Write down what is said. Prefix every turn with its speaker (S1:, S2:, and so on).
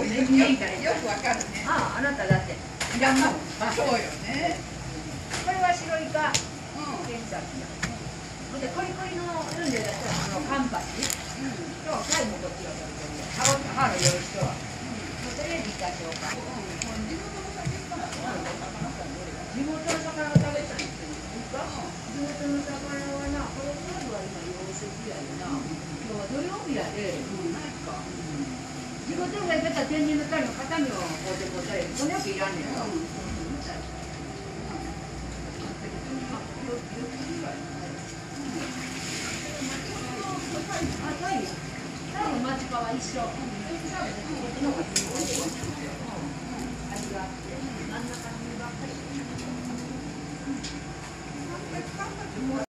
S1: よくわかるね。
S2: あなただっていらんもん。
S1: そうよね。
S2: これは白イカ。ケンタッキー。でコリコリのルンで出したカンパチ。今日はタイもこっちがコリコリ。歯の用意とは。とりあえずいたしようか。地元の魚を食べたいって言うか。地元の魚はな、これまずは今養殖やでな。今日は土曜日やで。地元で出た天然のタイの肩身をこうでこうたれ、こんなやついらんねんよ。タイの間近は一緒。こっちの方がすごい味があって、真ん中にばっかり。